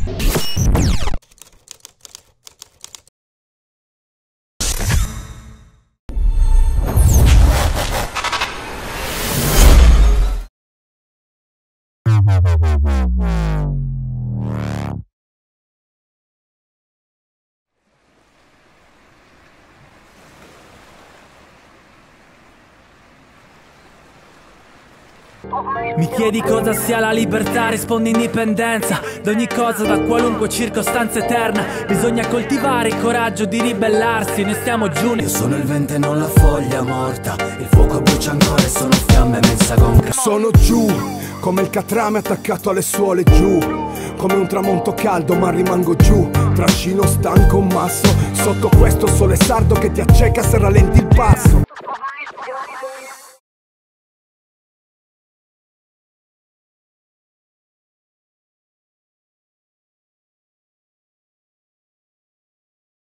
Mi chiedi cosa sia la libertà, rispondo indipendenza d'ogni cosa, da qualunque circostanza eterna. Bisogna coltivare il coraggio di ribellarsi, noi stiamo giù. Io sono il vento e non la foglia morta, il fuoco brucia ancora e sono fiamme mensa concreta. Sono giù, come il catrame attaccato alle suole, giù come un tramonto caldo ma rimango giù. Trascino stanco un masso sotto questo sole sardo che ti acceca se rallenti il passo.